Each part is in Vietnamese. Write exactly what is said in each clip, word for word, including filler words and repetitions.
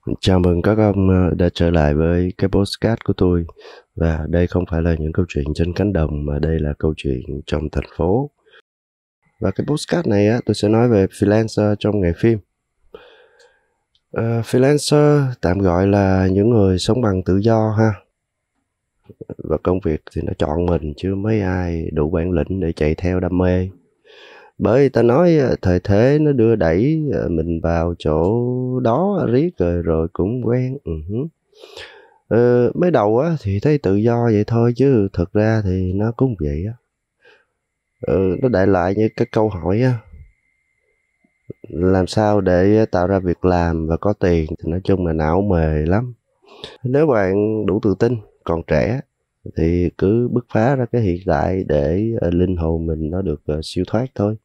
Chào mừng các ông ờ, đã trở lại với cái podcast của tôi. Và đây không phải là những câu chuyện trên cánh đồng, mà đây là câu chuyện trong thành phố. Và cái podcast này á, tôi sẽ nói về freelancer trong nghề phim. uh, Freelancer tạm gọi là những người sống bằng tự do ha. Và công việc thì nó chọn mình, chứ mấy ai đủ bản lĩnh để chạy theo đam mê. Bởi ta nói thời thế nó đưa đẩy mình vào chỗ đó riết rồi rồi cũng quen. uh Ờ, mới đầu á thì thấy tự do vậy thôi, chứ thực ra thì nó cũng vậy á. Ờ, nó đại lại như cái câu hỏi á, làm sao để tạo ra việc làm và có tiền, thì nói chung là não mề lắm. Nếu bạn đủ tự tin, còn trẻ, thì cứ bứt phá ra cái hiện tại để uh, linh hồn mình nó được uh, siêu thoát thôi.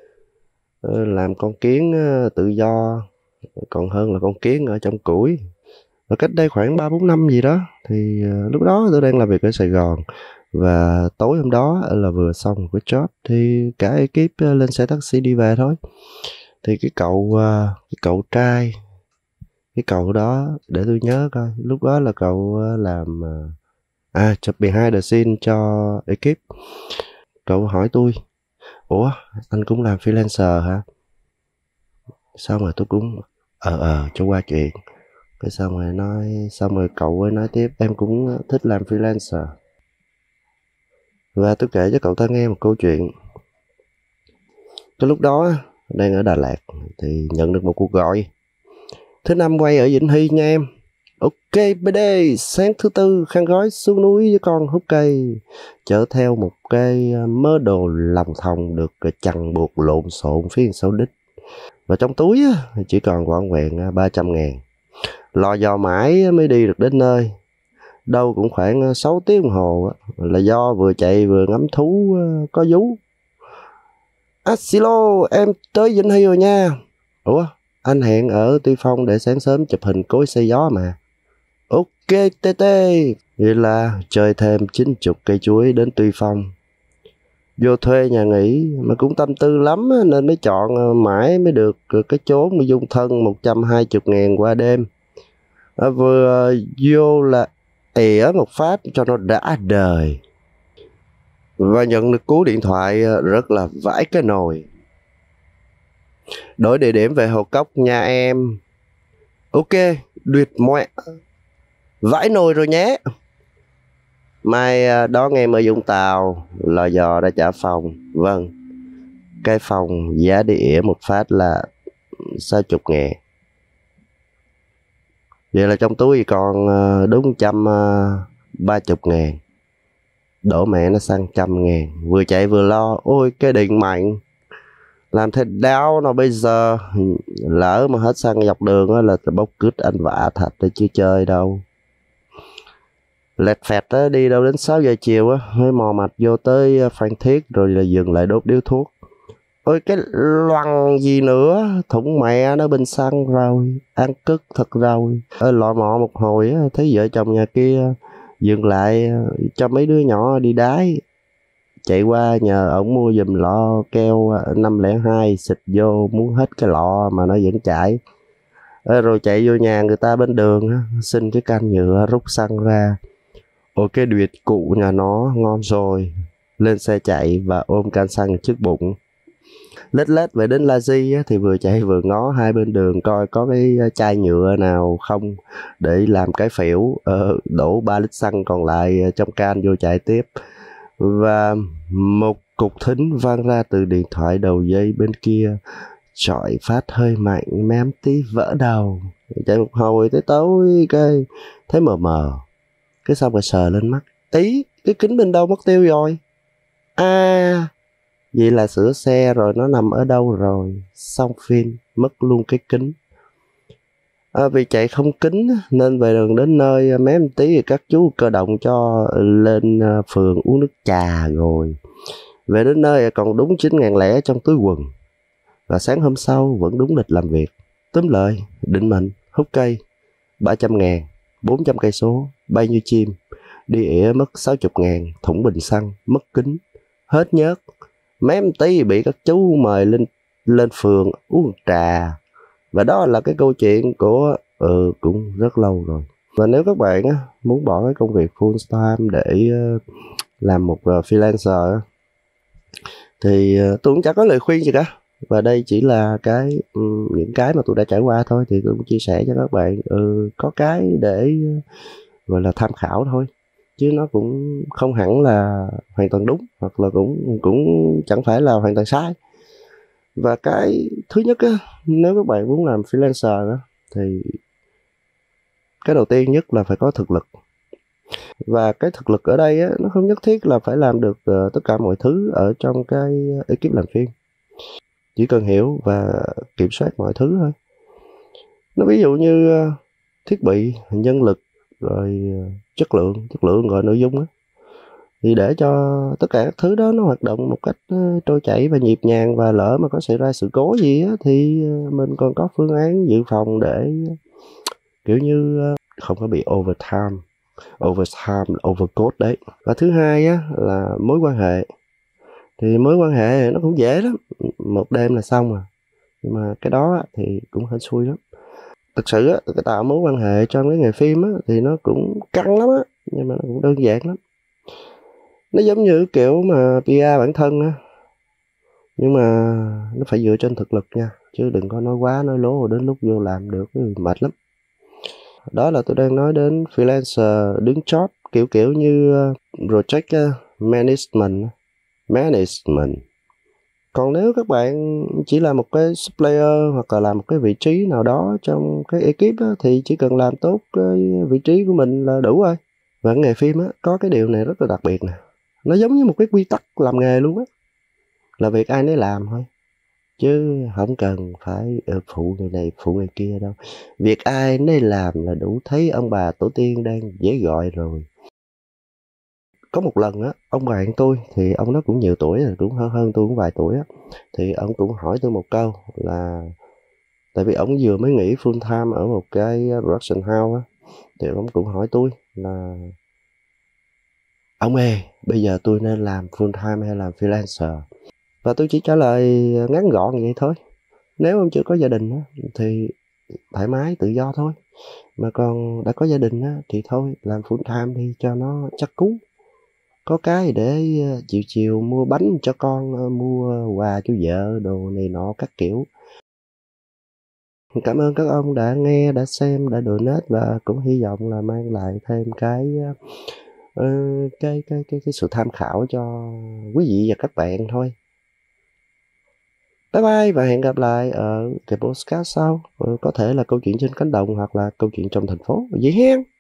Ờ, làm con kiến uh, tự do còn hơn là con kiến ở trong củi. Và cách đây khoảng ba bốn năm gì đó, thì uh, lúc đó tôi đang làm việc ở Sài Gòn. Và tối hôm đó là vừa xong một cái job, thì cả ekip uh, lên xe taxi đi về thôi. Thì cái cậu uh, cái cậu trai, cái cậu đó, để tôi nhớ coi, lúc đó là cậu uh, làm uh, à chụp behind the scene cho ekip. Cậu hỏi tôi: ủa, anh cũng làm freelancer hả? Xong rồi tôi cũng ờ ờ cho qua chuyện. Cái xong rồi nói xong rồi cậu ấy nói tiếp: em cũng thích làm freelancer. Và tôi kể cho cậu ta nghe một câu chuyện. Cái lúc đó đang ở Đà Lạt thì nhận được một cuộc gọi: thứ năm quay ở Vĩnh Hy nha em. Ok bê đê, sáng thứ tư khăn gói xuống núi với con hút cây, chở theo một cái mớ đồ lòng thòng được chằng buộc lộn xộn phía sau đít. Và trong túi chỉ còn vỏn vẹn ba trăm ngàn. Lò dò mãi mới đi được đến nơi. Đâu cũng khoảng sáu tiếng đồng hồ, là do vừa chạy vừa ngắm thú có vú. À xì lô, em tới Vĩnh Hy rồi nha. Ủa, anh hẹn ở Tuy Phong để sáng sớm chụp hình cối xay gió mà. Ok tê tê. Vậy là chơi thêm chín chục cây chuối đến Tuy Phong. Vô thuê nhà nghỉ mà cũng tâm tư lắm, nên mới chọn mãi mới được cái chốn mà dung thân một trăm hai mươi ngàn qua đêm. À, vừa vô là ỉa một phát cho nó đã đời. Và nhận được cú điện thoại rất là vãi cái nồi: đổi địa điểm về Hồ Cốc nha em. Ok, tuyệt mẹ, vãi nồi rồi nhé. Mai đó nghe mời Vũng Tàu, lò dò đã trả phòng. Vâng, cái phòng giá đi ỉa một phát là sáu mươi ngàn. Vậy là trong túi còn đúng trăm ba mươi ngàn. Đổ mẹ nó xăng trăm ngàn. Vừa chạy vừa lo: ôi cái điện mạnh, làm thế đau nào bây giờ. Lỡ mà hết xăng dọc đường là bốc cứt anh vạ thật, để chưa chơi đâu. Lẹt phẹt á, đi đâu đến sáu giờ chiều á, mới mò mặt vô tới Phan Thiết, rồi là dừng lại đốt điếu thuốc. Ôi cái loằng gì nữa, thủng mẹ nó bình xăng rồi, ăn cứt thật rồi. Ở lọ mọ một hồi á, thấy vợ chồng nhà kia dừng lại cho mấy đứa nhỏ đi đái. Chạy qua nhờ ổng mua giùm lọ keo năm không hai, xịt vô muốn hết cái lọ mà nó vẫn chảy. Rồi chạy vô nhà người ta bên đường á, xin cái can nhựa rút xăng ra. Ôi cái đuyệt cụ nhà nó ngon rồi. Lên xe chạy và ôm can xăng trước bụng. Lết lết về đến La Di á, thì vừa chạy vừa ngó hai bên đường coi có cái chai nhựa nào không để làm cái phễu, ờ, đổ ba lít xăng còn lại trong can vô chạy tiếp. Và một cục thính vang ra từ điện thoại đầu dây bên kia, chọi phát hơi mạnh, mém tí vỡ đầu. Chạy một hồi tới tối cái thấy mờ mờ. Cái xong rồi sờ lên mắt: ý, cái kính bên đâu mất tiêu rồi? À, vậy là sửa xe rồi, nó nằm ở đâu rồi? Xong phim, mất luôn cái kính. À, vì chạy không kính nên về đường đến nơi mém tí thì các chú cơ động cho lên phường uống nước trà rồi. Về đến nơi còn đúng chín ngàn lẻ trong túi quần. Và sáng hôm sau vẫn đúng lịch làm việc. Túm lời, định mệnh, hút cây, ba trăm ngàn, bốn trăm cây số, bay như chim. Đi ỉa mất sáu mươi ngàn, thủng bình xăng, mất kính, hết nhớt. Mém tí bị các chú mời lên lên phường uống trà. Và đó là cái câu chuyện của ừ, cũng rất lâu rồi. Và nếu các bạn á, muốn bỏ cái công việc full time để uh, làm một uh, freelancer á, thì uh, tôi cũng chẳng có lời khuyên gì cả. Và đây chỉ là cái um, những cái mà tôi đã trải qua thôi, thì tôi cũng chia sẻ cho các bạn. Ừ, có cái để uh, gọi là tham khảo thôi, chứ nó cũng không hẳn là hoàn toàn đúng, hoặc là cũng cũng chẳng phải là hoàn toàn sai. Và cái thứ nhất á, nếu các bạn muốn làm freelancer á, thì cái đầu tiên nhất là phải có thực lực. Và cái thực lực ở đây á, nó không nhất thiết là phải làm được uh, tất cả mọi thứ ở trong cái ekip làm phim. Chỉ cần hiểu và kiểm soát mọi thứ thôi. Nó ví dụ như uh, thiết bị, nhân lực, rồi uh, chất lượng, chất lượng gọi nội dung á. Thì để cho tất cả các thứ đó nó hoạt động một cách uh, trôi chảy và nhịp nhàng, và lỡ mà có xảy ra sự cố gì á, thì uh, mình còn có phương án dự phòng để uh, kiểu như uh, không có bị overtime. Overtime, overcode đấy. Và thứ hai á là mối quan hệ. Thì mối quan hệ nó cũng dễ lắm, một đêm là xong à. Nhưng mà cái đó á, thì cũng hên xui lắm. Thực sự á, cái tạo mối quan hệ trong cái nghề phim á, thì nó cũng căng lắm á, nhưng mà nó cũng đơn giản lắm. Nó giống như kiểu mà pê e bản thân á, nhưng mà nó phải dựa trên thực lực nha, chứ đừng có nói quá nói lố rồi đến lúc vô làm được mệt lắm. Đó là tôi đang nói đến freelancer đứng job kiểu kiểu như project management management. Còn nếu các bạn chỉ là một cái supplier hoặc là làm một cái vị trí nào đó trong cái ekip á, thì chỉ cần làm tốt cái vị trí của mình là đủ rồi. Và nghề phim á, có cái điều này rất là đặc biệt nè. Nó giống như một cái quy tắc làm nghề luôn á, là việc ai nấy làm thôi, chứ không cần phải phụ người này phụ người kia đâu. Việc ai nấy làm là đủ thấy ông bà tổ tiên đang dễ gọi rồi. Có một lần á, ông bạn tôi thì ông nó cũng nhiều tuổi rồi, cũng hơn hơn tôi cũng vài tuổi á, thì ông cũng hỏi tôi một câu là, tại vì ông vừa mới nghỉ full time ở một cái production house á, thì ông cũng hỏi tôi là, ông ơi, bây giờ tôi nên làm full time hay làm freelancer? Và tôi chỉ trả lời ngắn gọn vậy thôi. Nếu ông chưa có gia đình á, thì thoải mái tự do thôi. Mà còn đã có gia đình á, thì thôi làm full time đi cho nó chắc cú. Có cái để chiều chiều mua bánh cho con, mua quà cho vợ, đồ này nọ các kiểu. Cảm ơn các ông đã nghe, đã xem, đã donate, và cũng hy vọng là mang lại thêm cái uh, cái, cái cái cái sự tham khảo cho quý vị và các bạn thôi. Bye bye và hẹn gặp lại ở cái podcast sau. Có thể là câu chuyện trên cánh đồng hoặc là câu chuyện trong thành phố. Vậy hen.